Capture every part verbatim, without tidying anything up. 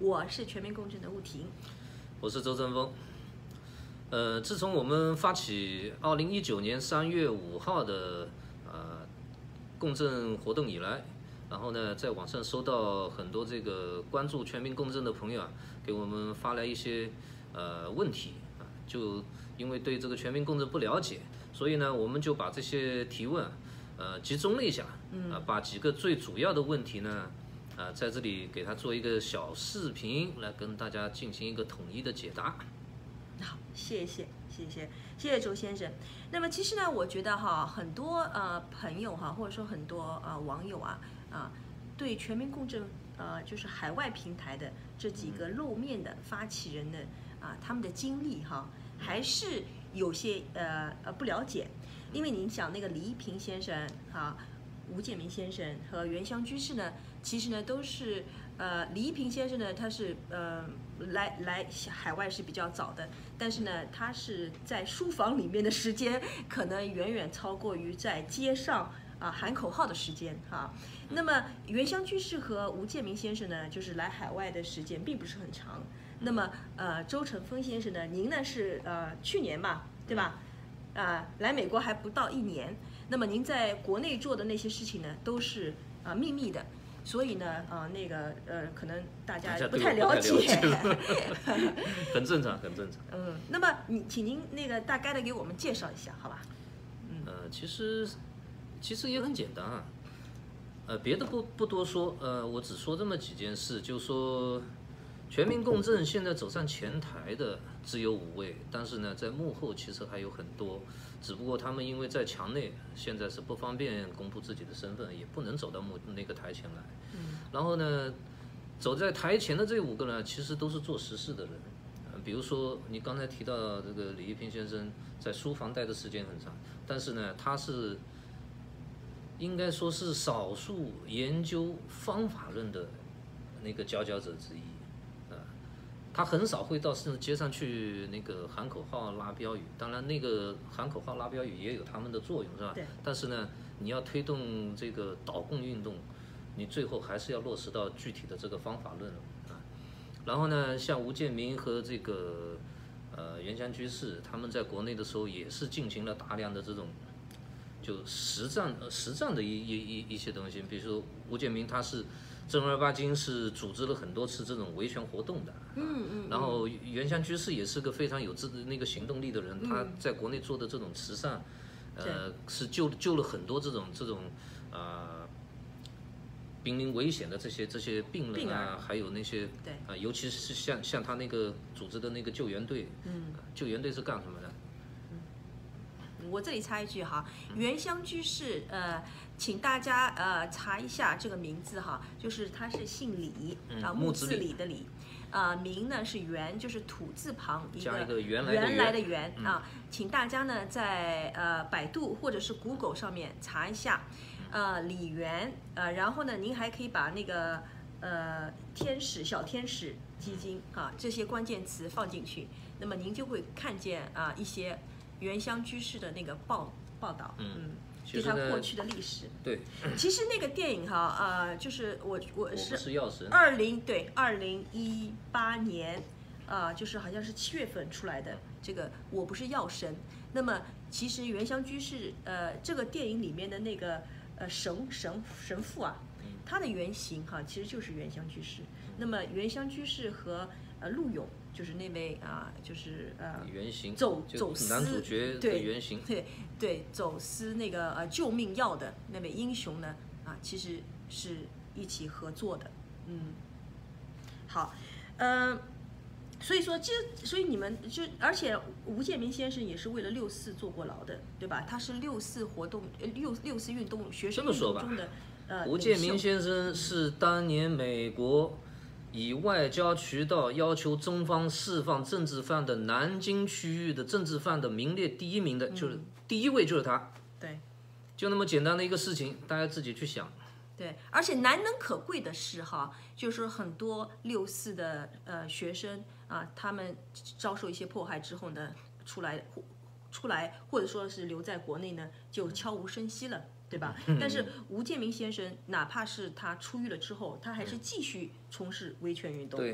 我是全民共振的吴婷， 我是周正峰。呃，自从我们发起二零一九年三月五号的呃共振活动以来，然后呢，在网上收到很多这个关注全民共振的朋友啊，给我们发来一些呃问题啊，就因为对这个全民共振不了解，所以呢，我们就把这些提问呃集中了一下，啊，把几个最主要的问题呢，啊，在这里给他做一个小视频，来跟大家进行一个统一的解答。 好，谢谢，谢谢，谢谢周先生。那么其实呢，我觉得哈，很多呃朋友哈，或者说很多呃网友啊啊，对全民共振呃就是海外平台的这几个露面的发起人的啊他们的经历哈，还是有些呃呃不了解，因为您想那个李一平先生啊、吴建民先生和原乡居士呢，其实呢都是呃李一平先生呢，他是呃来来海外是比较早的，但是呢，他是在书房里面的时间可能远远超过于在街上啊喊口号的时间哈。那么原乡居士和吴建民先生呢，就是来海外的时间并不是很长。那么呃周成峰先生呢，您呢是呃去年吧，对吧？啊、呃，来美国还不到一年。那么您在国内做的那些事情呢，都是啊、呃、秘密的。所以呢，啊、呃，那个呃，可能大家不太了解， 很正常，很正常。 嗯，那么你请您那个大概的给我们介绍一下，好吧？ 嗯，呃，其实其实也很简单啊，呃，别的不不多说，呃，我只说这么几件事，就说全民共振现在走上前台的只有五位，但是呢，在幕后其实还有很多。只不过他们因为在墙内，现在是不方便公布自己的身份，也不能走到幕那个台前来。 嗯。然后呢，走在台前的这五个呢，其实都是做实事的人。呃，比如说你刚才提到这个李一平先生，在书房待的时间很长，但是呢，他是应该说是少数研究方法论的那个佼佼者之一。他很少会到甚至街上去那个喊口号、拉标语。当然，那个喊口号、拉标语也有他们的作用，是吧？ 对。 但是呢，你要推动这个导共运动，你最后还是要落实到具体的这个方法论啊。然后呢，像吴建民和这个呃原乡居士，他们在国内的时候也是进行了大量的这种就实战、呃、实战的一一一一些东西。比如说吴建民他是正儿八经是组织了很多次这种维权活动的， 嗯嗯， 然后原乡居士也是个非常有自那个行动力的人，他在国内做的这种慈善，呃，是救救了很多这种这种啊、呃、濒临危险的这些这些病人啊，还有那些对啊、呃，尤其是像像他那个组织的那个救援队， 嗯， 救援队是干什么的？ 我这里插一句哈，原乡居士，呃，请大家呃查一下这个名字哈，就是他是姓李，啊，木字李的李，啊，名呢是原，就是土字旁一个加一个原来原来的原啊，请大家呢在呃百度或者是 Google 上面查一下，呃李元，呃，然后呢您还可以把那个呃天使小天使基金啊这些关键词放进去，那么您就会看见啊一些原乡居士的那个报报道，嗯，对他过去的历史。 对， 其实那个电影哈，呃，就是我我是二零对二零一八年，啊、呃，就是好像是七月份出来的这个《我不是药神》。那么其实原乡居士，呃，这个电影里面的那个呃神神神父啊，他的原型哈其实就是原乡居士。那么原乡居士和呃陆勇。就是那位啊、呃，就是呃， 原型走走私男主角的原型， 对对对，走私那个呃救命药的那位英雄呢啊，其实是一起合作的，嗯，好，呃，所以说这所以你们就而且吴建民先生也是为了六四坐过牢的，对吧？他是六四活动呃六六四运动学生运动中的呃， 吴建民先生是当年美国以外交渠道要求中方释放政治犯的南京区域的政治犯的名列第一名的，嗯、就是第一位就是他。 对， 就那么简单的一个事情，大家自己去想。 对，而且难能可贵的是哈，就是很多六四的呃学生啊，他们遭受一些迫害之后呢，出来出来或者说是留在国内呢，就悄无声息了。对吧？但是吴建民先生，哪怕是他出狱了之后，他还是继续从事维权运动。 对，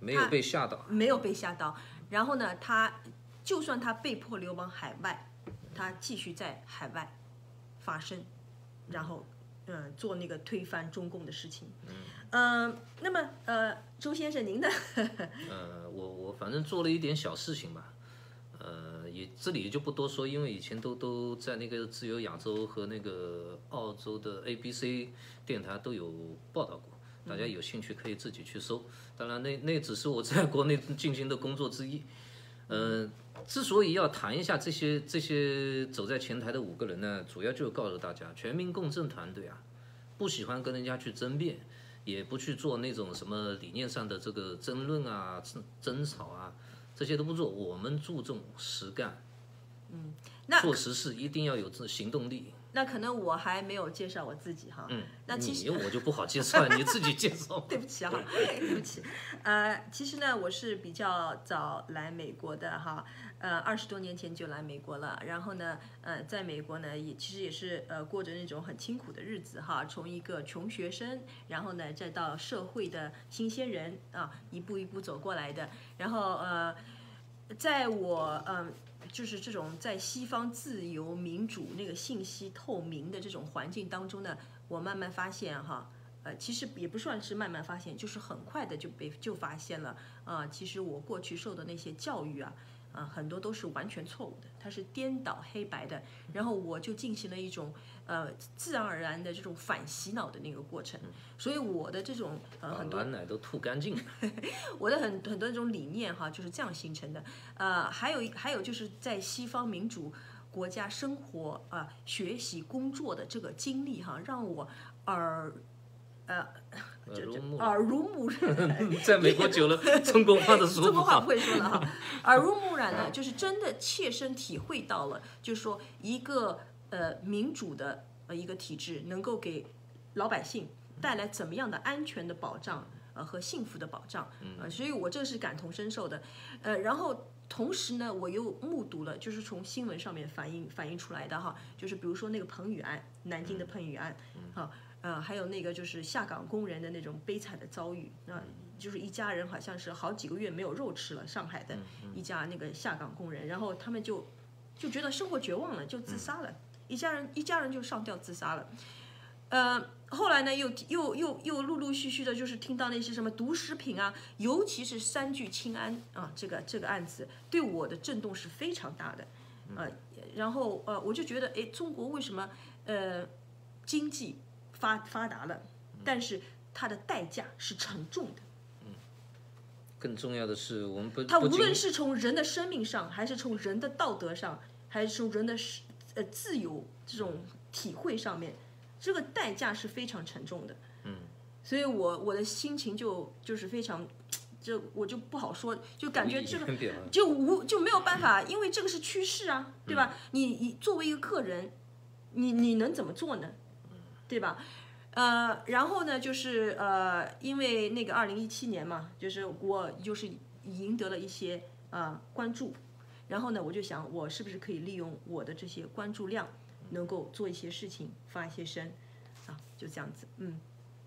没有被吓到， 没有被吓到。然后呢，他就算他被迫流亡海外，他继续在海外发声，然后呃做那个推翻中共的事情。嗯，呃、那么呃，周先生您的呃，我我反正做了一点小事情吧。呃，也这里就不多说，因为以前都都在那个自由亚洲和那个澳洲的 A B C 电台都有报道过，大家有兴趣可以自己去搜。当然那，那那只是我在国内进行的工作之一。呃，之所以要谈一下这些这些走在前台的五个人呢，主要就是告诉大家，全民共振团队啊，不喜欢跟人家去争辩，也不去做那种什么理念上的这个争论啊、争争吵啊。这些都不做，我们注重实干， 嗯，那做实事一定要有这行动力。 那可能我还没有介绍我自己哈， 嗯， 那其实你我就不好介绍，你自己介绍。 对不起哈，对不起，呃，其实呢，我是比较早来美国的哈，呃，二十多年前就来美国了，然后呢，呃，在美国呢，也其实也是呃过着那种很清苦的日子哈，从一个穷学生，然后呢，再到社会的新鲜人啊，一步一步走过来的，然后呃，在我嗯。呃就是这种在西方自由民主那个信息透明的这种环境当中呢，我慢慢发现哈，呃，其实也不算是慢慢发现，就是很快的就被就发现了啊、呃，其实我过去受的那些教育啊，啊、呃，很多都是完全错误的，它是颠倒黑白的，然后我就进行了一种呃自然而然的这种反洗脑的那个过程，所以我的这种呃很多蓝奶都吐干净了。 我的很很多这种理念哈就是这样形成的，呃，还有还有就是在西方民主国家生活啊、呃、学习工作的这个经历哈，让我耳呃耳濡目耳濡目染。 在美国久了，中国话的说中国话不会说了哈，耳濡目染呢，就是真的切身体会到了，就是说一个呃民主的呃一个体制能够给老百姓带来怎么样的安全的保障。呃和幸福的保障，呃，所以我这是感同身受的，呃，然后同时呢，我又目睹了，就是从新闻上面反映反映出来的哈，就是比如说那个彭宇案，南京的彭宇案，哈，呃，还有那个就是下岗工人的那种悲惨的遭遇，啊、呃，就是一家人好像是好几个月没有肉吃了，上海的一家那个下岗工人，然后他们就就觉得生活绝望了，就自杀了，一家人一家人就上吊自杀了。呃，后来呢，又又又又陆陆续续的，就是听到那些什么毒食品啊，尤其是三聚氰胺啊，这个这个案子对我的震动是非常大的，呃，然后呃，我就觉得，哎，中国为什么呃经济发发达了，但是它的代价是沉重的。 更重要的是，我们不， 它无论是从人的生命上，还是从人的道德上，还是从人的呃自由这种体会上面。这个代价是非常沉重的，嗯，所以我我的心情就就是非常，就我就不好说，就感觉这个就无就没有办法，因为这个是趋势啊，对吧？你你作为一个个人，你你能怎么做呢？对吧？呃，然后呢，就是呃，因为那个二零一七年嘛，就是我就是赢得了一些呃关注，然后呢，我就想我是不是可以利用我的这些关注量。能够做一些事情，发一些声，啊，就这样子，嗯。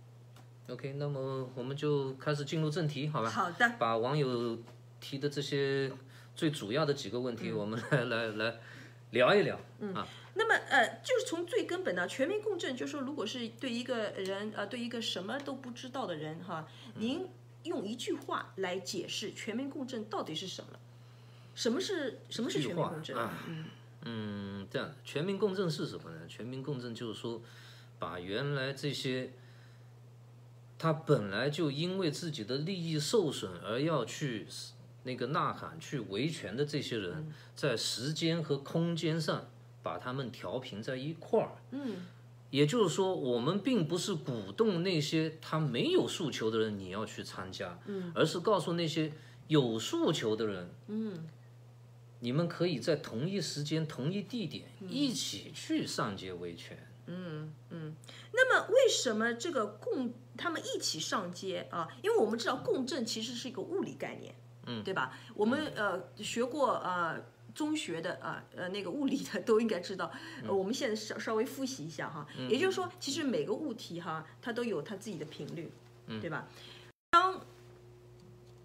OK， 那么我们就开始进入正题，好吧？ 好的。 把网友提的这些最主要的几个问题，我们来、嗯、来来聊一聊。 嗯啊。 那么呃，就是从最根本的全民共振，就是说，如果是对一个人呃，对一个什么都不知道的人哈，您用一句话来解释全民共振到底是什么？什么是什么是全民共振？ 啊、嗯。嗯，这样，全民共振是什么呢？全民共振就是说，把原来这些他本来就因为自己的利益受损而要去那个呐喊、去维权的这些人，在时间和空间上把他们调平在一块儿。 嗯， 也就是说，我们并不是鼓动那些他没有诉求的人你要去参加， 嗯， 而是告诉那些有诉求的人， 嗯。 你们可以在同一时间、同一地点一起去上街维权。 嗯嗯。那么为什么这个共他们一起上街啊？因为我们知道共振其实是一个物理概念，嗯，对吧？我们呃学过呃中学的啊 呃, 呃那个物理的都应该知道。呃、我们现在稍稍微复习一下哈， 嗯、 也就是说，其实每个物体哈它都有它自己的频率，对吧？当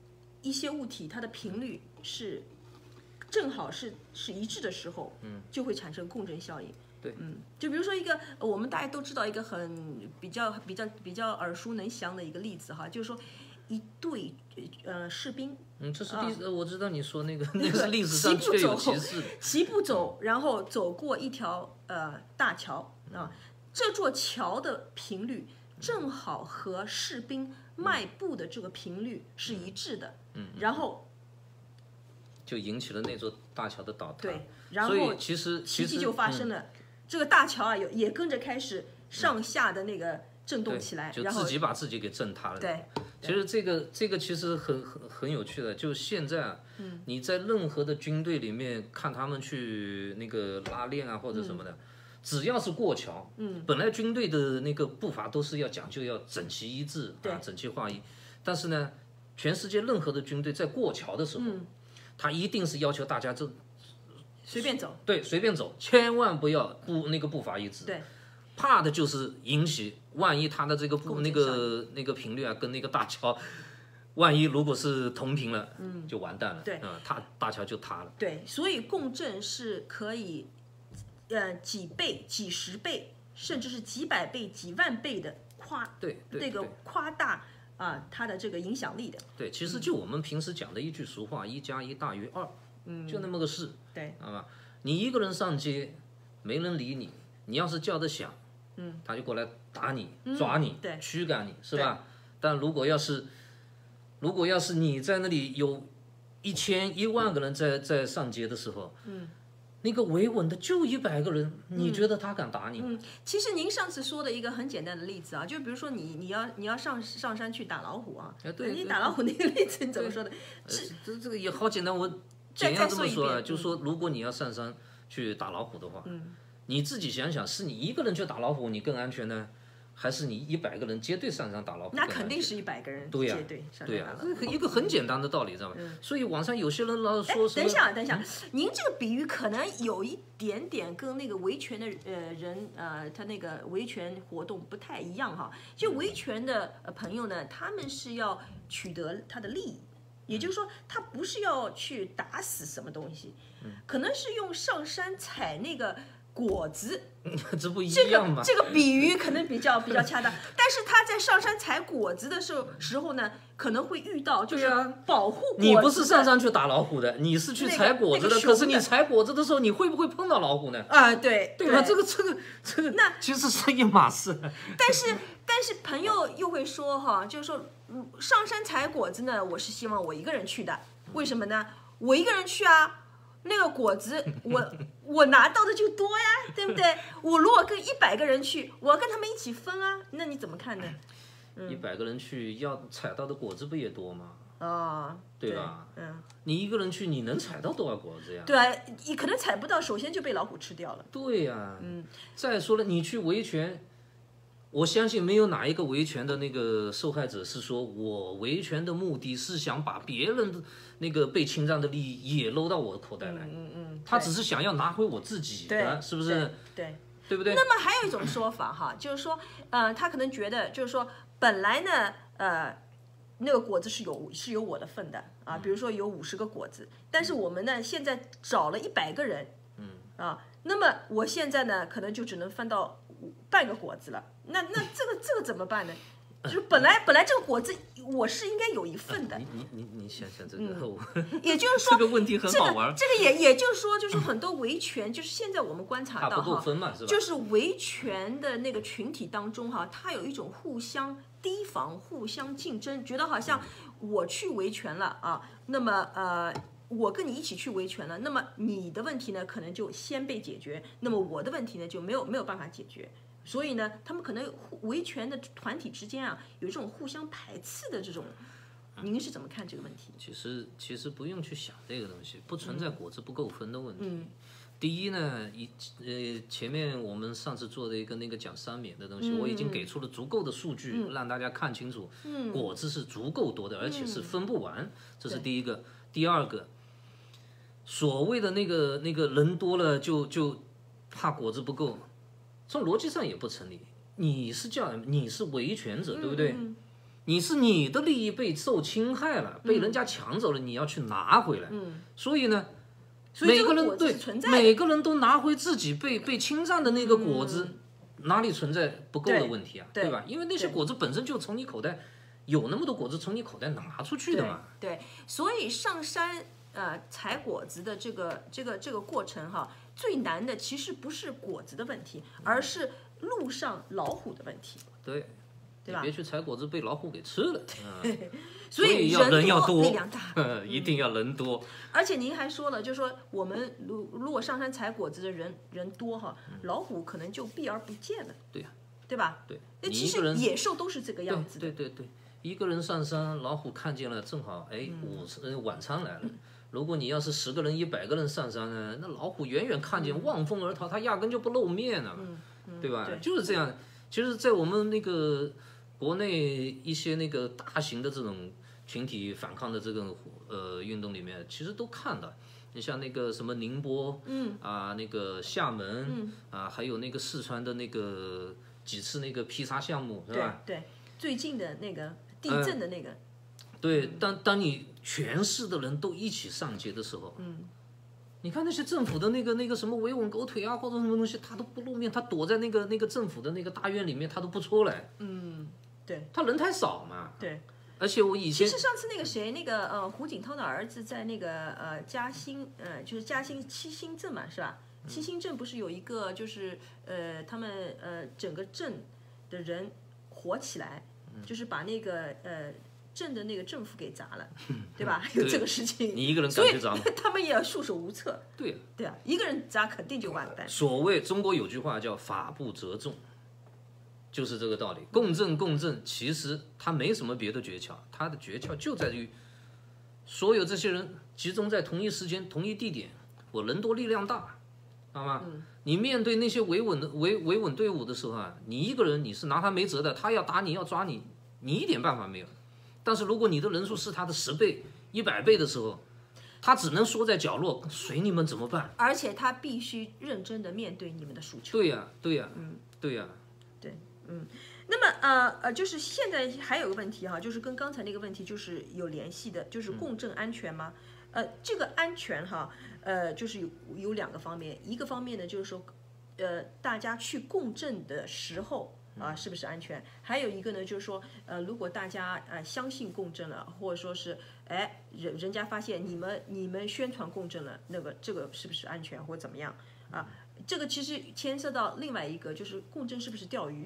一些物体它的频率是正好是是一致的时候，嗯，就会产生共振效应。 对， 嗯，就比如说一个我们大家都知道一个很比较比较比较耳熟能详的一个例子哈，就是说一队呃士兵， 嗯，这是历史，我知道你说那个那个是历史上确有其事的， 齐步走，然后走过一条呃大桥啊，这座桥的频率正好和士兵迈步的这个频率是一致的，嗯，然后就引起了那座大桥的倒塌。 对，然所后以其实奇迹就发生了，这个大桥啊有也跟着开始上下的那个震动起来， 就然后自己把自己给震塌了。 对， 其实这个这个其实很很很有趣的，就现在啊，你在任何的军队里面看他们去那个拉练啊或者什么的，只要是过桥，嗯，本来军队的那个步伐都是要讲究要整齐一致啊，整齐划一，但是呢，全世界任何的军队在过桥的时候，他一定是要求大家这随便走， 对，随便走，千万不要步那个步伐一致， 对。 怕的就是引起，万一他的这个步那个那个频率啊，跟那个大桥，万一如果是同频了，嗯，就完蛋了， 对， 啊，它大桥就塌了。 对，所以共振是可以，呃，几倍、几十倍，甚至是几百倍、几万倍的夸， 对， 那个夸大啊它的这个影响力的。 对，其实就我们平时讲的一句俗话，一加一大于二，嗯，就那么个事， 对， 好吧？你一个人上街，没人理你，你要是叫得响。嗯，他就过来打你、抓你、 对， 驱赶你，是吧？但如果要是，如果要是你在那里有一千、一万个人在在上街的时候，嗯，那个维稳的就一百个人，你觉得他敢打你吗？ 嗯，其实您上次说的一个很简单的例子啊，就比如说你你要你要上上山去打老虎啊， 哎，对， 你打老虎那个例子你怎么说的？ 是这这个也好简单，我简要这么说啊，就说如果你要上山去打老虎的话，嗯。你自己想想，是你一个人去打老虎，你更安全呢，还是你一百个人结队上山打老虎？ 那肯定是一百个人结队上山打老虎。 对呀，一个很简单的道理，知道吗？所以网上有些人老说什么？ 等一下，等一下，您这个比喻可能有一点点跟那个维权的呃人呃他那个维权活动不太一样哈。就维权的呃朋友呢，他们是要取得他的利益。也就是说，他不是要去打死什么东西，可能是用上山采那个果子， 这不一样吗？ 这个这个比喻可能比较比较恰当，但是他在上山采果子的时候时候呢，可能会遇到就是保护果子。 你不是上山去打老虎的，你是去采果子的。 那个、 可是你采果子的时候，你会不会碰到老虎呢？ 啊，对， 对吧？这个这个这个， 那其实是一码事。 但是但是朋友又会说哈，就是说上山采果子呢，我是希望我一个人去的，为什么呢？我一个人去啊。那个果子我我拿到的就多呀，对不对？我如果跟一百个人去，我要跟他们一起分啊，那你怎么看呢？ 一百个人去要采到的果子不也多吗？ 哦， 对吧？ 嗯， 你一个人去，你能采到多少果子呀？ 对啊，你可能采不到，首先就被老虎吃掉了。 对呀，嗯。再说了，你去维权。我相信没有哪一个维权的那个受害者是说我维权的目的是想把别人的那个被侵占的利益也搂到我的口袋来， 嗯嗯嗯， 他只是想要拿回我自己的，是不是？ 对， 对不对？ 那么还有一种说法哈，就是说，呃，他可能觉得就是说，本来呢，呃，那个果子是有是有我的份的啊，比如说有五十个果子，但是我们呢现在找了一百个人，嗯啊，那么我现在呢可能就只能分到半个果子了。那那这个这个怎么办呢？就是本来本来这个果子我是应该有一份的。 你你你你想想这个， 嗯、也就是说这个问题很好玩。 这个、这个、也也就是说，就是很多维权，就是现在我们观察到哈，就是维权的那个群体当中哈，它有一种互相提防、互相竞争，觉得好像我去维权了啊，那么呃。我跟你一起去维权了，那么你的问题呢，可能就先被解决，那么我的问题呢，就没有没有办法解决。所以呢，他们可能维权的团体之间啊，有这种互相排斥的这种。您是怎么看这个问题？ 其实其实不用去想这个东西，不存在果子不够分的问题。 嗯、 第一呢，一呃前面我们上次做的一个那个讲三免的东西， 嗯、 我已经给出了足够的数据，嗯、让大家看清楚， 嗯、 果子是足够多的，而且是分不完，这是第一个。第二个。所谓的那个那个人多了就就怕果子不够，从逻辑上也不成立。你是叫你是维权者，对不对？ 嗯、 你是你的利益被受侵害了，被人家抢走了，你要去拿回来。 嗯， 所以呢， 所以每个人这个果子对是存在的每个人都拿回自己被被侵占的那个果子，哪里存在不够的对问题啊？ 对吧？因为那些对果子本身就从你口袋有那么多果子从你口袋拿出去的嘛。 对，所以上山呃采果子的这个这个这个过程哈，最难的其实不是果子的问题，而是路上老虎的问题。 对， 对吧你别去采果子被老虎给吃了。嗯、 所以要人要多， 力量大， 一定要人多。 而且您还说了，就是说我们如如果上山采果子的人人多哈，老虎可能就避而不见了。 对呀、 对吧？ 对， 那其实你一个人野兽都是这个样子的。 对对对对，一个人上山，老虎看见了，正好哎嗯午呃晚餐来了。如果你要是十个人、一百个人上山呢，那老虎远远看见，望风而逃，它压根就不露面了，对吧？ 对就是这样。其实，在我们那个国内一些那个大型的这种群体反抗的这个呃运动里面，其实都看到。你像那个什么宁波，嗯啊，那个厦门，嗯啊，还有那个四川的那个几次那个劈杀项目，是吧？ 对对，最近的那个地震的那个。 对，当当你全市的人都一起上街的时候，嗯，你看那些政府的那个那个什么维稳狗腿啊，或者什么东西，他都不露面，他躲在那个那个政府的那个大院里面，他都不出来。 嗯，对， 他人太少嘛。 对。 而且我以前其实上次那个谁，那个呃胡锦涛的儿子在那个呃嘉兴，呃就是嘉兴七星镇嘛，是吧？七星镇不是有一个就是呃他们呃整个镇的人火起来，就是把那个呃镇的那个政府给砸了，对吧？有这个事情， 你一个人敢去砸吗？ 他们也要束手无策。 对呀， 对啊，一个人砸肯定就完蛋。 所谓中国有句话叫法不责众。就是这个道理，共振共振，其实它没什么别的诀窍，它的诀窍就在于所有这些人集中在同一时间、同一地点，我人多力量大，知道吗？嗯、你面对那些维稳的维维稳队伍的时候啊，你一个人你是拿他没辙的，他要打你要抓你，你一点办法没有。但是如果你的人数是他的十倍、一百倍的时候，他只能缩在角落，随你们怎么办？ 而且他必须认真的面对你们的诉求。 对呀、啊，对呀、啊，嗯，对呀、啊。 嗯，那么呃呃，就是现在还有个问题哈，就是跟刚才那个问题就是有联系的，就是共振安全吗？呃，这个安全哈，呃，就是有有两个方面，一个方面呢就是说，呃，大家去共振的时候啊，是不是安全？还有一个呢就是说，呃，如果大家呃相信共振了，或者说是哎人人家发现你们你们宣传共振了，那个这个是不是安全或怎么样啊？这个其实牵涉到另外一个，就是共振是不是钓鱼？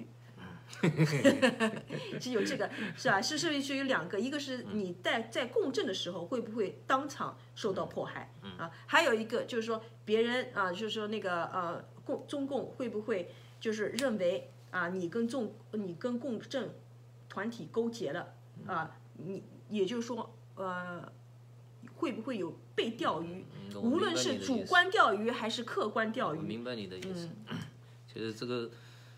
是有这个是吧？是是是有两个，一个是你在在共振的时候会不会当场受到迫害啊？还有一个就是说别人啊，就是说那个呃共中共会不会就是认为啊你跟中你跟共振团体勾结了啊？你也就是说呃会不会有被钓鱼？无论是主观钓鱼还是客观钓鱼。 我明白你的意思。嗯、其实这个。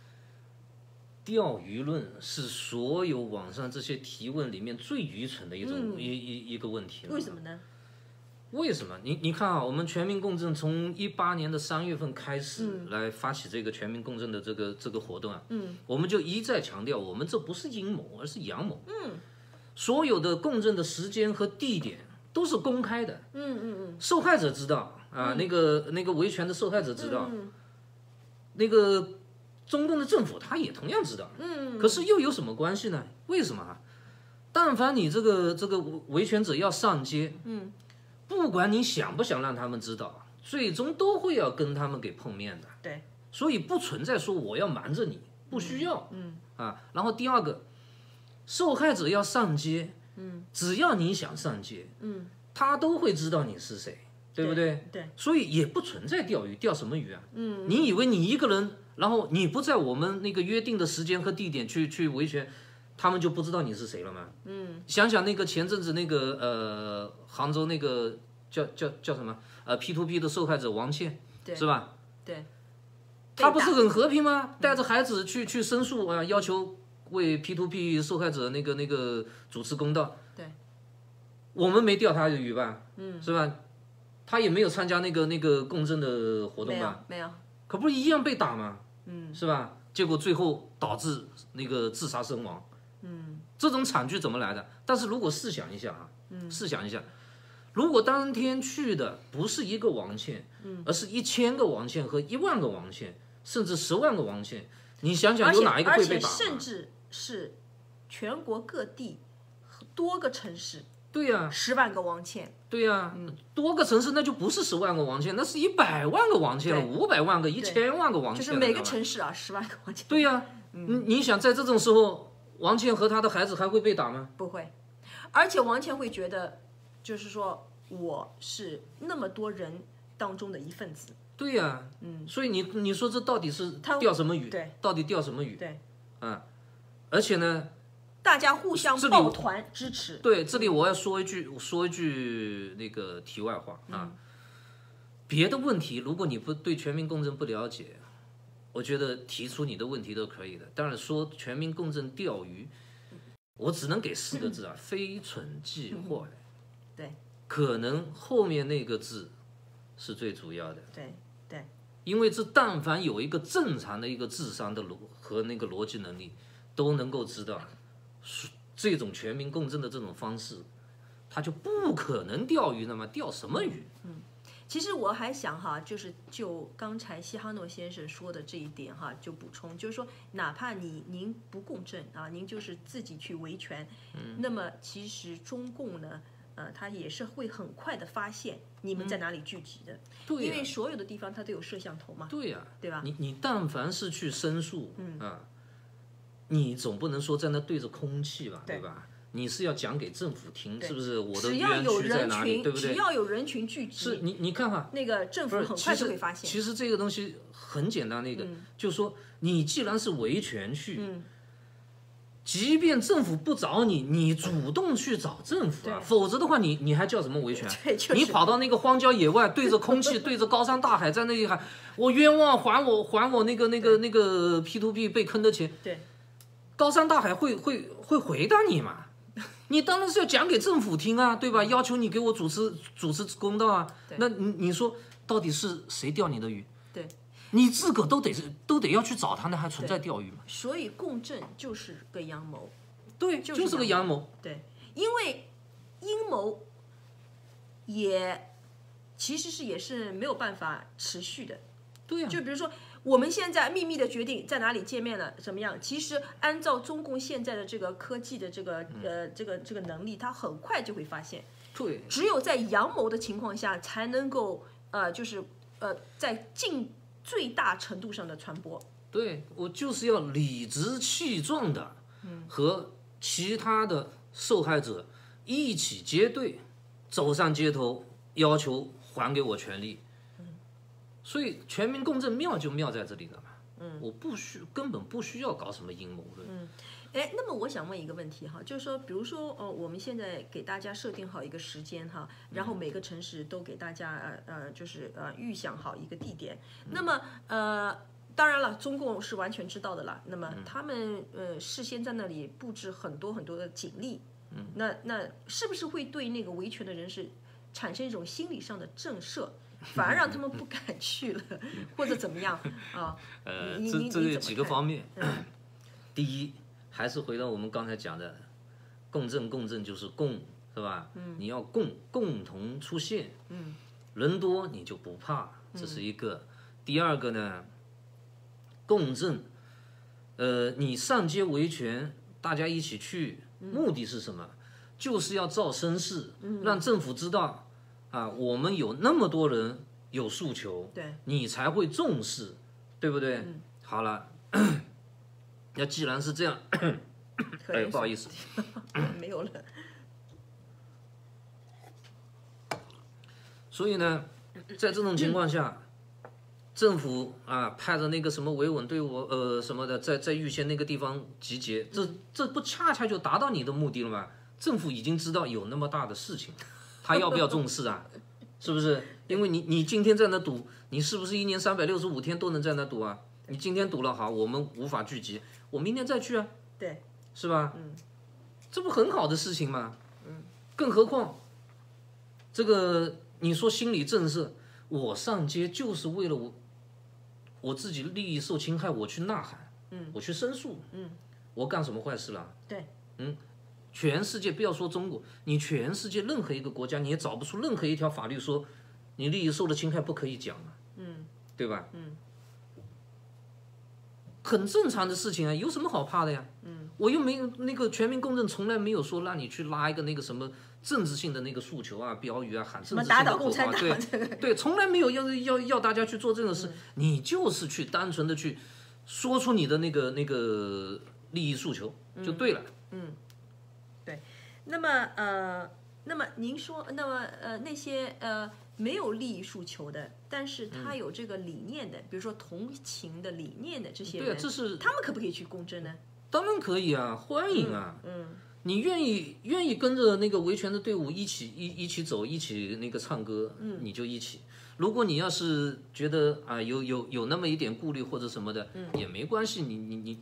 钓鱼论是所有网上这些提问里面最愚蠢的一种、嗯、一一一个问题了。 为什么呢？ 为什么？你你看啊，我们全民共振从一八年的三月份开始来发起这个全民共振的这个这个活动啊，嗯，我们就一再强调，我们这不是阴谋，而是阳谋。嗯，所有的共振的时间和地点都是公开的。 嗯嗯嗯， 受害者知道啊，嗯、那个那个维权的受害者知道， 嗯、 那个。中共的政府他也同样知道， 嗯， 可是又有什么关系呢？为什么啊？但凡你这个这个维权者要上街， 嗯， 不管你想不想让他们知道，最终都会要跟他们给碰面的。 对， 所以不存在说我要瞒着你，不需要， 嗯啊。然后第二个，受害者要上街， 嗯， 只要你想上街， 嗯， 他都会知道你是谁，对不对？ 对， 所以也不存在钓鱼，钓什么鱼啊？ 嗯， 你以为你一个人？然后你不在我们那个约定的时间和地点去去维权，他们就不知道你是谁了吗？ 嗯， 想想那个前阵子那个呃杭州那个叫叫叫什么呃 P to P 的受害者王倩，是吧？ 对， 他不是很和平吗？带着孩子去去申诉啊、呃，要求为 P to P 受害者那个那个主持公道。 对， 我们没钓他的鱼吧？ 嗯， 是吧？他也没有参加那个那个共振的活动吧？ 没有，没有， 可不是一样被打吗？ 嗯， 是吧？结果最后导致那个自杀身亡， 嗯，这种惨剧怎么来的？但是如果试想一下啊，嗯，试想一下，如果当天去的不是一个王倩，嗯，而是一千个王倩和一万个王倩，甚至十万个王倩，你想想有哪一个会被打？ 而且甚至是全国各地多个城市。 对呀、啊， 十万个王倩。 对呀、啊嗯，多个城市那就不是十万个王倩，那是一百万个王倩了，五百万个、一千万个王倩， 就是每个城市啊，十万个王倩。 对呀、啊，嗯，你想在这种时候，王倩和她的孩子还会被打吗？ 不会，而且王倩会觉得，就是说我是那么多人当中的一份子。 对呀、啊，嗯，所以你你说这到底是钓什么鱼？ 对， 到底钓什么鱼？ 对， 啊，而且呢。 大家互相抱团支持。 对，这里我要说一句，说一句那个题外话啊。嗯、别的问题，如果你不对全民共振不了解，我觉得提出你的问题都可以的。当然说全民共振钓鱼，我只能给四个字啊，嗯、非蠢即坏。 对， 可能后面那个字是最主要的。 对对， 因为这但凡有一个正常的一个智商的逻和那个逻辑能力，都能够知道。这种全民共振的这种方式，他就不可能钓鱼了嘛？钓什么鱼？ 嗯，其实我还想哈，就是就刚才西哈诺先生说的这一点哈，就补充，就是说，哪怕你您不共振啊，您就是自己去维权，嗯，那么其实中共呢，呃，他也是会很快的发现你们在哪里聚集的，嗯、 对、啊， 因为所有的地方它都有摄像头嘛， 对呀、啊， 对吧？ 你你但凡是去申诉，嗯啊。你总不能说在那对着空气吧， 对, 对吧？你是要讲给政府听，是不是？我的冤屈在哪里，对不对？ 只要有人群聚集， 是你你看哈， 那个政府很快就会发现。 其实, 其实这个东西很简单，那个、嗯、就是说，你既然是维权去，嗯、即便政府不找你，你主动去找政府啊，否则的话你，你你还叫什么维权？ 就是、 你跑到那个荒郊野外，对着空气，对着高山大海，在那里喊我冤枉，还我还我那个那个那个 P to P 被坑的钱。 对。 高山大海会会会回答你嘛？你当然是要讲给政府听啊，对吧？要求你给我主持主持公道啊。那你你说到底是谁钓你的鱼？ 对， 你自个都得都得要去找他呢，还存在钓鱼吗？ 所以共振就是个阳谋。 对， 就是、 就是个阳谋。 对，因为阴谋也其实是也是没有办法持续的。 对呀、啊， 就比如说。我们现在秘密的决定在哪里见面了，怎么样？其实按照中共现在的这个科技的这个呃这个这个能力，它很快就会发现。 对， 只有在阳谋的情况下，才能够呃就是呃在尽最大程度上的传播。 对，我就是要理直气壮的和其他的受害者一起结队走上街头，要求还给我权利。所以全民共振妙就妙在这里了嘛，嗯，我不需根本不需要搞什么阴谋论， 嗯，哎，那么我想问一个问题哈，就是说，比如说，呃，我们现在给大家设定好一个时间哈，然后每个城市都给大家呃呃，就是呃预想好一个地点，那么呃，当然了，中共是完全知道的了，那么他们呃事先在那里布置很多很多的警力，嗯，那那是不是会对那个维权的人士产生一种心理上的震慑？反而让他们不敢去了，或者怎么样啊？ 呃，这这有几个方面。嗯、第一，还是回到我们刚才讲的，共振共振就是共，是吧？嗯、你要共共同出现，嗯、人多你就不怕，这是一个。嗯、第二个呢，共振，呃，你上街维权，大家一起去，目的是什么？嗯、就是要造声势，嗯、让政府知道。啊，我们有那么多人有诉求， 对， 你才会重视，对不对？嗯、好了，那既然是这样，哎，不好意思， 没有了。 所以呢，在这种情况下，政府啊派着那个什么维稳队伍呃什么的，在在预先那个地方集结，这这不恰恰就达到你的目的了吗？政府已经知道有那么大的事情。他要不要重视啊？是不是？因为你你今天在那赌，你是不是一年三百六十五天都能在那赌啊？你今天赌了好，我们无法聚集，我明天再去啊， 对， 是吧？ 嗯， 这不很好的事情吗？嗯，更何况这个你说心理震慑，我上街就是为了我我自己利益受侵害，我去呐喊，嗯，我去申诉，嗯， 我干什么坏事了？ 对， 嗯，全世界不要说中国，你全世界任何一个国家，你也找不出任何一条法律说你利益受到侵害不可以讲啊， 嗯， 对吧？ 嗯， 很正常的事情啊，有什么好怕的呀？ 嗯， 我又没有那个全民公正，从来没有说让你去拉一个那个什么政治性的那个诉求啊、标语啊，喊政治性的口号，对对，从来没有要要要大家去做这种事，你就是去单纯的去说出你的那个那个利益诉求就对了。 嗯，对。那么呃，那么您说，那么呃那些呃没有利益诉求的，但是他有这个理念的，比如说同情的理念的这些人， 对啊，这是他们可不可以去公证呢？ 当然可以啊，欢迎啊。 嗯， 你愿意愿意跟着那个维权的队伍一起一一起走，一起那个唱歌，嗯，你就一起。如果你要是觉得啊有有有那么一点顾虑或者什么的，嗯，也没关系，你你你，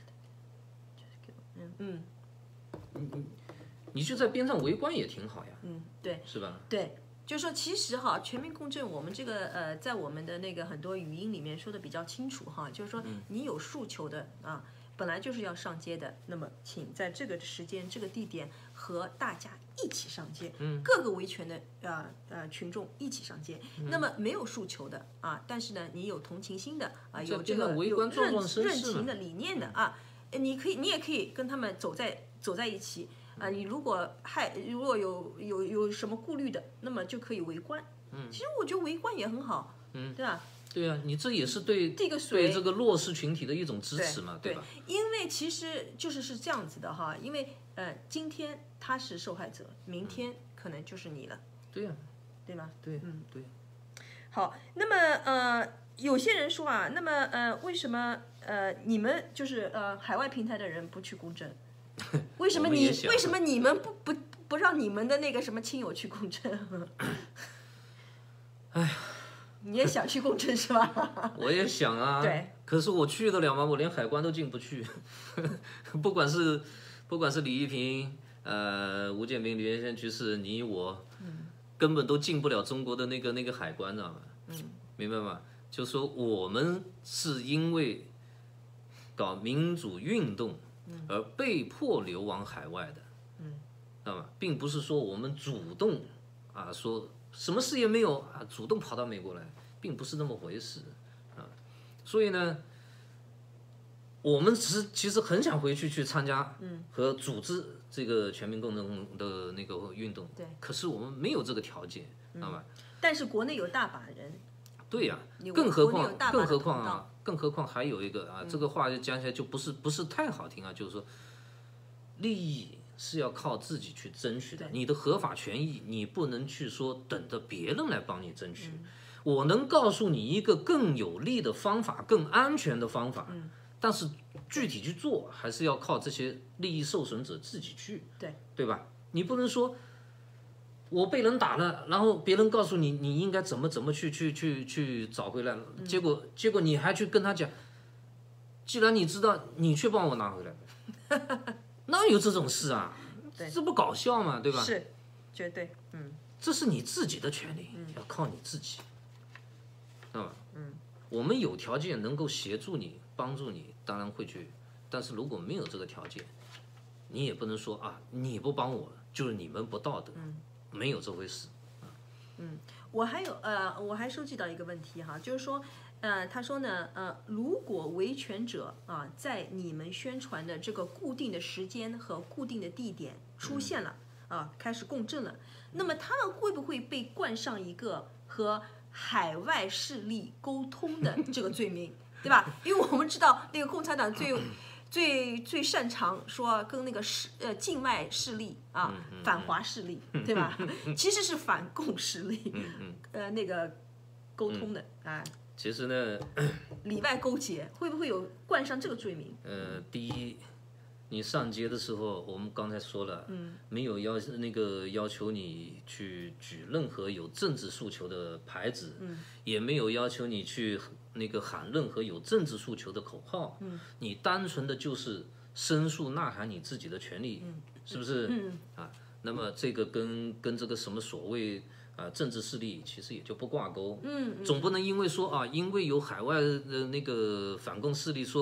嗯嗯，你就在边上围观也挺好呀， 嗯，对， 是吧？ 对。就是说，其实哈，全民公证，我们这个呃，在我们的那个很多语音里面说的比较清楚哈，就是说你有诉求的啊，本来就是要上街的，那么请在这个时间、这个地点和大家一起上街，嗯，各个维权的呃呃群众一起上街。嗯、那么没有诉求的啊，但是呢，你有同情心的啊，有这个有认认情的理念的啊，你可以，你也可以跟他们走在走在一起。啊，你如果害如果有有有什么顾虑的，那么就可以围观。嗯，其实我觉得围观也很好，嗯，对吧？ 对啊，你这也是对这个对这个弱势群体的一种支持嘛， 对吧？ 因为其实就是是这样子的哈，因为呃，今天他是受害者，明天可能就是你了。 对呀、啊， 对吗？ 对，嗯，对。 好，那么呃，有些人说啊，那么呃，为什么呃，你们就是呃，海外平台的人不去公证？为什么你为什么你们不不不让你们的那个什么亲友去公证？ 哎呀， 你也想去公证是吧？ 我也想啊， 对。 可是我去得了吗？我连海关都进不去。不管是不管是李一平、呃吴建民、李元先居士，你我，嗯，根本都进不了中国的那个那个海关，知道吗？嗯，明白吗？就说我们是因为搞民主运动。而被迫流亡海外的，嗯，知道吗？并不是说我们主动啊，说什么事也没有啊，主动跑到美国来，并不是那么回事啊。所以呢，我们其实其实很想回去去参加，嗯，和组织这个全民公证的那个运动， 对。 可是我们没有这个条件，知道吗？ 但是国内有大把人。 对呀、啊，更何况更何况啊。更何况还有一个啊，这个话讲起来就不是不是太好听啊，就是说，利益是要靠自己去争取的，你的合法权益你不能去说等着别人来帮你争取。嗯、我能告诉你一个更有利的方法、更安全的方法，嗯、但是具体去做还是要靠这些利益受损者自己去， 对对吧？你不能说。我被人打了，然后别人告诉你你应该怎么怎么去去去去找回来了，嗯、结果结果你还去跟他讲，既然你知道，你去帮我拿回来，哪有这种事啊？这不搞笑吗？对吧？ 是，绝对，嗯， 这是你自己的权利，嗯、要靠你自己，知道吧？嗯，我们有条件能够协助你、帮助你，当然会去，但是如果没有这个条件，你也不能说啊，你不帮我就是你们不道德。嗯。没有这回事， 嗯，我还有呃，我还收集到一个问题哈，就是说，呃，他说呢，呃，如果维权者啊，在你们宣传的这个固定的时间和固定的地点出现了、嗯、啊，开始共振了，那么他们会不会被冠上一个和海外势力沟通的这个罪名，对吧？因为我们知道那个共产党最。最最擅长说跟那个势呃境外势力啊、嗯、反华势力、嗯、对吧？其实是反共势力，嗯、呃那个沟通的、嗯、啊。 其实呢， 里外勾结会不会有冠上这个罪名？ 呃，第一，你上街的时候，我们刚才说了，嗯、没有要那个要求你去举任何有政治诉求的牌子，嗯、也没有要求你去。那个喊任何有政治诉求的口号，嗯、你单纯的就是申诉呐喊你自己的权利，嗯、是不是？嗯、啊，那么这个跟跟这个什么所谓啊政治势力其实也就不挂钩，嗯、总不能因为说啊，因为有海外的那个反共势力说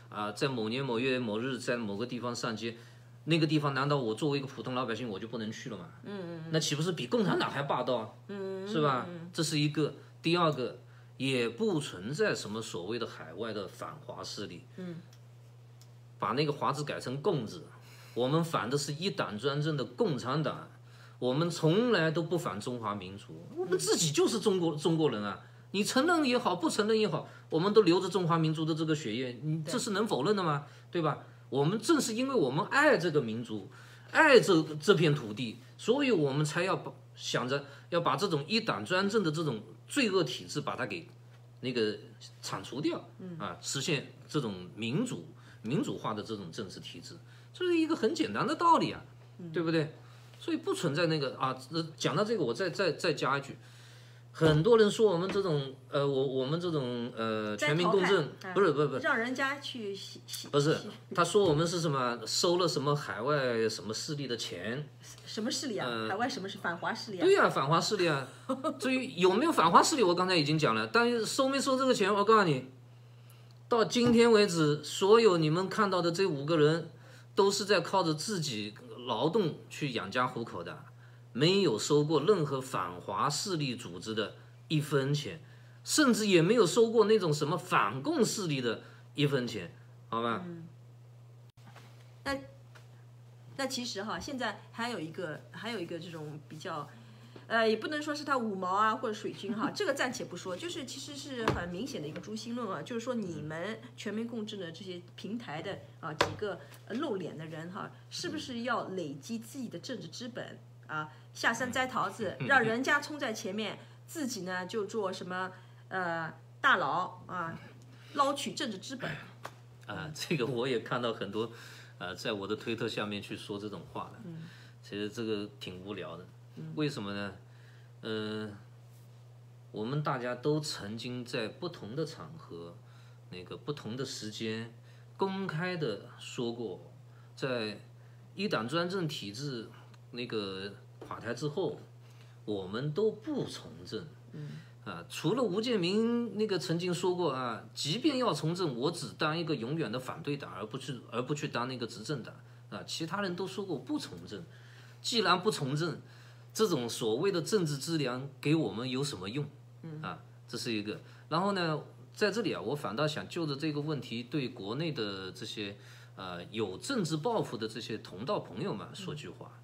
啊，在某年某月某日在某个地方上街，那个地方难道我作为一个普通老百姓我就不能去了吗？嗯嗯，那岂不是比共产党还霸道啊？嗯，是吧？这是一个。第二个，也不存在什么所谓的海外的反华势力。嗯，把那个华字改成共字，我们反的是一党专政的共产党，我们从来都不反中华民族，我们自己就是中国中国人啊。你承认也好，不承认也好，我们都流着中华民族的这个血液，你这是能否认的吗？对吧？我们正是因为我们爱这个民族，爱这这片土地，所以我们才要想着要把这种一党专政的这种罪恶体制把它给那个铲除掉，啊，实现这种民主民主化的这种政治体制，这是一个很简单的道理啊，对不对？所以不存在那个啊，讲到这个，我再再再加一句。很多人说我们这种呃，我我们这种呃全民共振，不是不是不是， 让人家去不是，他说我们是什么收了什么海外什么势力的钱， 什么势力啊？呃、海外什么是反华势力啊？ 对呀、啊，反华势力啊。至于有没有反华势力，我刚才已经讲了，但是收没收这个钱，我告诉你，到今天为止，所有你们看到的这五个人，都是在靠着自己劳动去养家糊口的。没有收过任何反华势力组织的一分钱，甚至也没有收过那种什么反共势力的一分钱，好吧？ 嗯、那那其实哈，现在还有一个还有一个这种比较，呃，也不能说是他五毛啊或者水军哈，这个暂且不说，就是其实是很明显的一个诛心论啊，就是说你们全民共振的这些平台的啊几个露脸的人哈，是不是要累积自己的政治资本？啊，下山摘桃子，让人家冲在前面，自己呢就做什么呃大佬啊，捞取政治资本。 啊，这个我也看到很多，呃，在我的推特下面去说这种话的。嗯，其实这个挺无聊的。嗯，为什么呢？呃，我们大家都曾经在不同的场合，那个不同的时间，公开的说过，在一党专政体制。那个垮台之后，我们都不从政。嗯啊，除了吴建民那个曾经说过啊，即便要从政，我只当一个永远的反对党，而不去而不去当那个执政党啊。其他人都说过不从政。既然不从政，这种所谓的政治资粮给我们有什么用？啊，这是一个。然后呢，在这里啊，我反倒想就着这个问题，对国内的这些呃有政治抱负的这些同道朋友们说句话。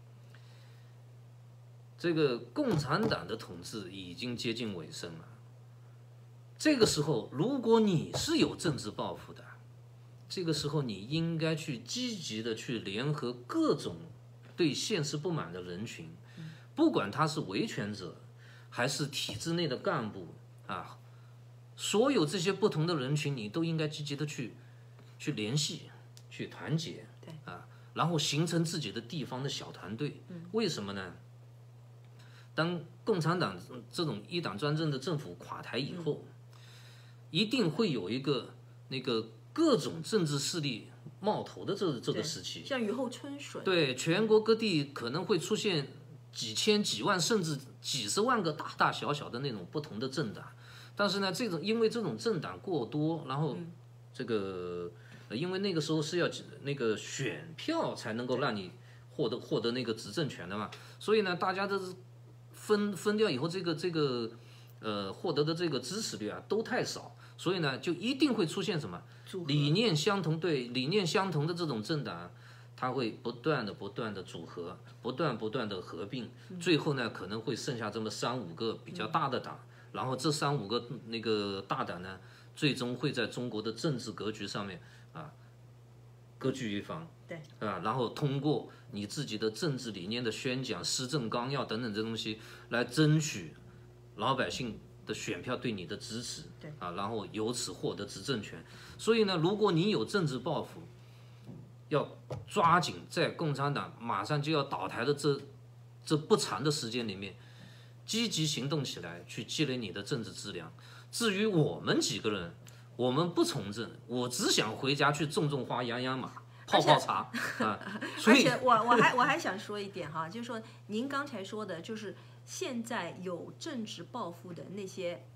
这个共产党的统治已经接近尾声了。这个时候，如果你是有政治抱负的，这个时候你应该去积极的去联合各种对现实不满的人群，不管他是维权者，还是体制内的干部啊，所有这些不同的人群，你都应该积极的去去联系、去团结， 对啊，然后形成自己的地方的小团队。为什么呢？当共产党这种一党专政的政府垮台以后，一定会有一个那个各种政治势力冒头的这这个时期， 像雨后春笋。 对，全国各地可能会出现几千、几万，甚至几十万个大大小小的那种不同的政党。但是呢，这种因为这种政党过多，然后这个、呃、因为那个时候是要那个选票才能够让你获得获得那个执政权的嘛，所以呢，大家的分分掉以后，这个这个呃获得的这个支持率啊都太少，所以呢就一定会出现什么理念相同，对理念相同的这种政党，它会不断的不断的组合，不断不断的合并，最后呢可能会剩下这么三五个比较大的党，然后这三五个那个大党呢，最终会在中国的政治格局上面啊各据一方。 对啊，然后通过你自己的政治理念的宣讲、施政纲要等等这东西，来争取老百姓的选票对你的支持， 对啊，然后由此获得执政权。所以呢，如果你有政治抱负，要抓紧在共产党马上就要倒台的这这不长的时间里面，积极行动起来，去积累你的政治资粮。至于我们几个人，我们不从政，我只想回家去种种花、养养马。泡泡茶啊， 而且我我还我还想说一点哈，就是说您刚才说的，就是现在有政治抱负的那些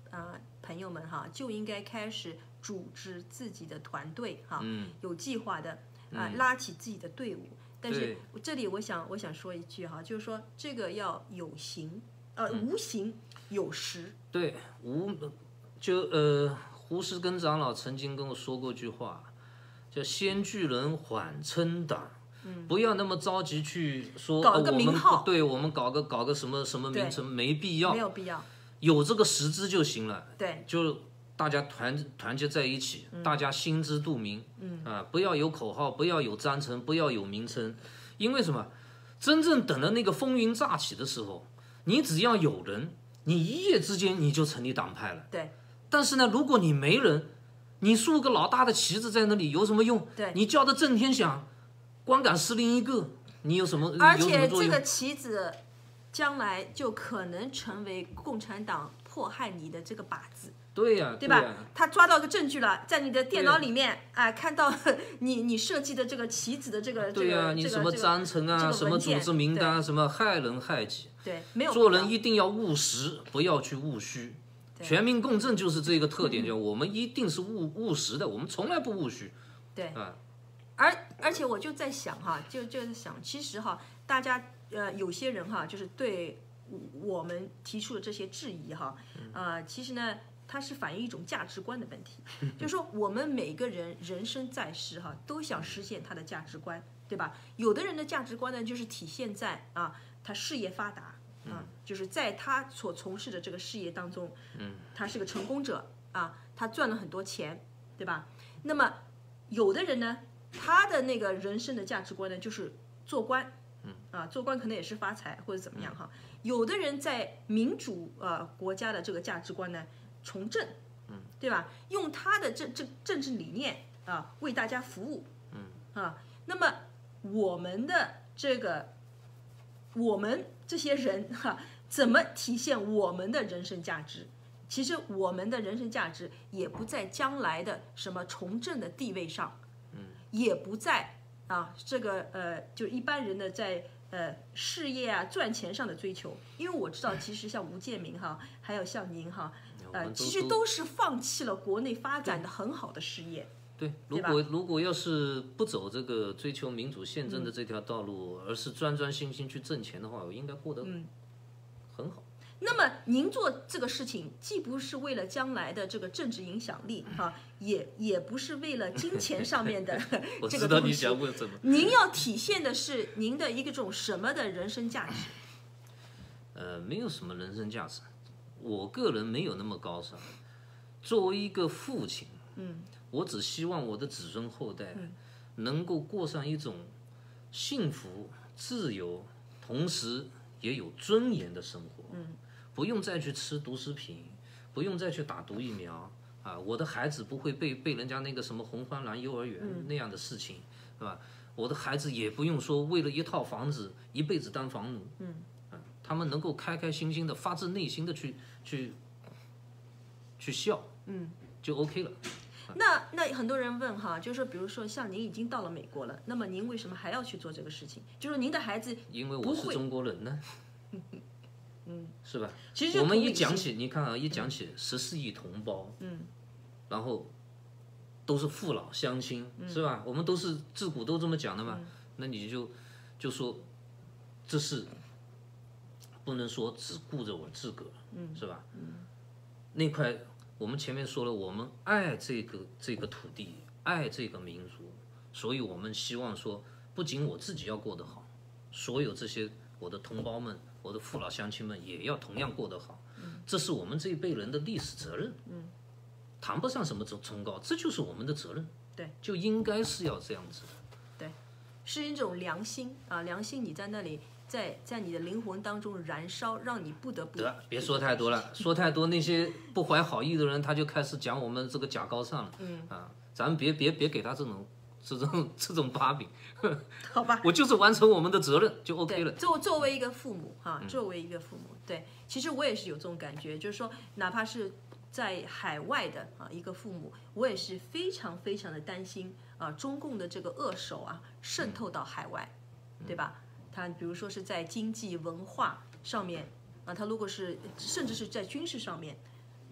啊、呃、朋友们哈，就应该开始组织自己的团队哈， 嗯、 有计划的啊、呃嗯、 拉起自己的队伍。但是对这里我想我想说一句哈，就是说这个要有形，呃， 嗯无形有实。 对，无就呃，胡适根长老曾经跟我说过一句话，叫先聚人，缓称党。嗯，不要那么着急去说搞个名号， 呃、我们对我们搞个搞个什么什么名称，没必要， 没有必要， 有这个实质就行了。 对， 就大家团团结在一起， 嗯、 大家心知肚明。嗯啊，不要有口号，不要有章程，不要有名称，因为什么？真正等到那个风云乍起的时候，你只要有人，你一夜之间你就成立党派了。 对。 但是呢，如果你没人，你竖个老大的旗子在那里有什么用？ 对， 你叫的震天响，光杆司令一个，你有什么？ 而且这个旗子将来就可能成为共产党迫害你的这个靶子。 对呀、啊， 对吧？ 对啊、 他抓到个证据了，在你的电脑里面啊、呃，看到你你设计的这个旗子的这个对呀、啊， 这个、 你什么章程啊， 这个、 什么组织名单，什么害人害己。 对，没有。 做人一定要务实，不要去务虚。全民共振就是这个特点，叫、嗯、我们一定是务务实的，我们从来不务虚。 对啊， 而而且我就在想哈，就就是想，其实哈，大家呃有些人哈，就是对我们提出的这些质疑哈，呃，其实呢。它是反映一种价值观的问题，就是说我们每个人人生在世哈，都想实现他的价值观，对吧？有的人的价值观呢，就是体现在啊，他事业发达啊，就是在他所从事的这个事业当中， 嗯， 他是个成功者啊，他赚了很多钱，对吧？那么有的人呢，他的那个人生的价值观呢，就是做官， 嗯， 啊，做官可能也是发财或者怎么样哈。有的人在民主呃国家的这个价值观呢。从政，嗯，对吧？用他的政政政治理念啊，为大家服务， 嗯啊，那么我们的这个，我们这些人哈、啊，怎么体现我们的人生价值？其实我们的人生价值也不在将来的什么从政的地位上， 嗯， 也不在啊这个呃，就一般人的在。呃，事业啊，赚钱上的追求，因为我知道，其实像吴建民哈，还有像您哈，呃，其实都是放弃了国内发展的很好的事业。 对，如果如果要是不走这个追求民主宪政的这条道路，嗯、而是专专心心去挣钱的话，我应该过得很好。 嗯那么您做这个事情，既不是为了将来的这个政治影响力哈、啊，也也不是为了金钱上面的这个东西。 我知道你想问什么。 您要体现的是您的一个种什么的人生价值？ 呃，没有什么人生价值，我个人没有那么高尚。作为一个父亲， 嗯， 我只希望我的子孙后代能够过上一种幸福、自由，同时也有尊严的生活。 嗯。 不用再去吃毒食品，不用再去打毒疫苗啊！我的孩子不会被被人家那个什么红黄蓝幼儿园那样的事情，是吧？我的孩子也不用说为了一套房子一辈子当房奴， 嗯， 啊，他们能够开开心心的、发自内心的去去去笑， 嗯， 就 OK 了。 那那很多人问哈，就是比如说像您已经到了美国了，那么您为什么还要去做这个事情？就是您的孩子因为我是中国人呢。 嗯， 是吧？ 其实我们一讲起，你看啊，一讲起十四亿同胞， 嗯， 然后都是父老乡亲， 嗯、 是吧？我们都是自古都这么讲的嘛。嗯、那你就就说，这是不能说只顾着我自个儿， 嗯， 是吧？ 嗯， 那块我们前面说了，我们爱这个这个土地，爱这个民族，所以我们希望说，不仅我自己要过得好，所有这些我的同胞们。我的父老乡亲们也要同样过得好，这是我们这一辈人的历史责任， 嗯， 谈不上什么崇高，这就是我们的责任， 对， 就应该是要这样子的， 对，是一种良心啊，良心你在那里，在在你的灵魂当中燃烧，让你不得不得别说太多了，说太多那些不怀好意的人他就开始讲我们这个假高尚了， 嗯啊，咱们别别别给他这种。这种这种把柄， 好吧， 我就是完成我们的责任就 OK 了。 作作为一个父母哈，作为一个父母，对，其实我也是有这种感觉，就是说，哪怕是在海外的啊一个父母，我也是非常非常的担心啊，中共的这个恶手啊渗透到海外，对吧？他比如说是在经济文化上面啊，他如果是甚至是在军事上面，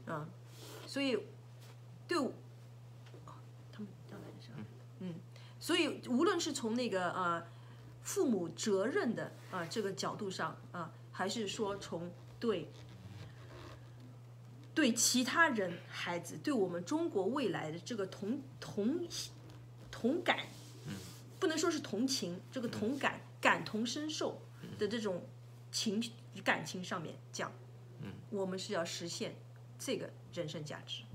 啊，所以对我，他们要来上，嗯，所以无论是从那个呃父母责任的啊、呃、这个角度上啊、呃，还是说从对对其他人孩子，对我们中国未来的这个同同同感，不能说是同情，这个同感、感同身受的这种情感情上面讲，我们是要实现这个人生价值。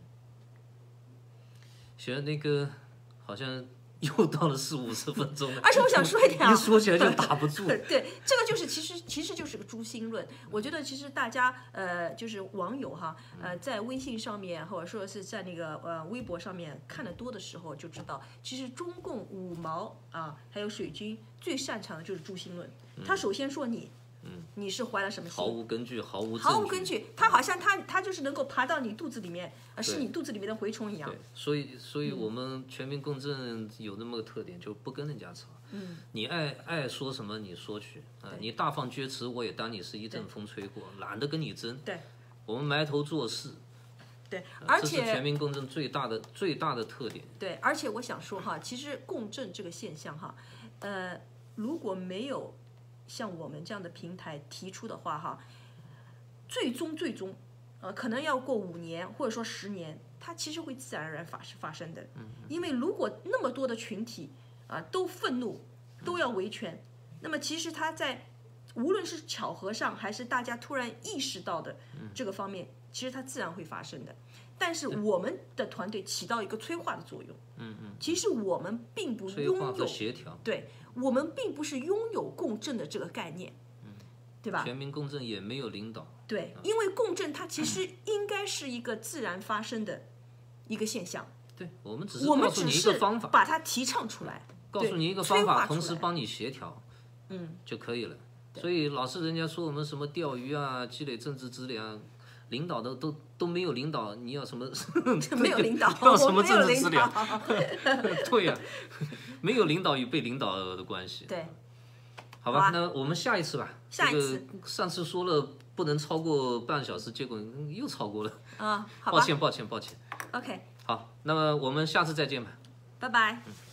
行，那个好像又到了四五十分钟了， 而且我想说一点啊， 一说起来就打不住。 对，这个就是其实其实就是个诛心论。我觉得其实大家呃就是网友哈呃在微信上面或者说是在那个呃微博上面看得多的时候，就知道其实中共五毛啊还有水军最擅长的就是诛心论。他首先说你。嗯，你是怀了什么心？ 毫无根据，毫无毫无根据。他好像他他就是能够爬到你肚子里面，呃，是你肚子里面的蛔虫一样。 对，所以所以我们全民共振有那么个特点，就不跟人家吵。嗯，你爱爱说什么你说去啊、呃，你大放厥词，我也当你是一阵风吹过，懒得跟你争。 对， 我们埋头做事。 对，而且、 呃、这是全民共振最大的最大的特点。 对，而且我想说哈，其实共振这个现象哈，呃，如果没有像我们这样的平台提出的话哈，最终最终，呃，可能要过五年或者说十年，它其实会自然而然发发生的。因为如果那么多的群体啊、呃、都愤怒，都要维权，那么其实它在无论是巧合上还是大家突然意识到的这个方面，其实它自然会发生的。但是我们的团队起到一个催化的作用。嗯嗯。其实我们并不拥有协调。 对，我们并不是拥有共振的这个概念。嗯。对吧？ 全民共振也没有领导。 对，因为共振它其实应该是一个自然发生的一个现象。 对，我们只是告诉你一个方法， 把它提倡出来， 告诉你一个方法，同时帮你协调，嗯，就可以了。所以老是人家说我们什么钓鱼啊，积累政治资粮啊。领导的都都没有领导，你要什么？ 没有领导， 要什么政治资粮？对呀、啊，没有领导与被领导的关系。 对， 好吧，好啊、那我们下一次吧。 下一次， 这个、上次说了不能超过半小时，结果又超过了。 啊，好吧。抱歉，抱歉，抱歉。 OK。 好，那么我们下次再见吧。 拜拜。 嗯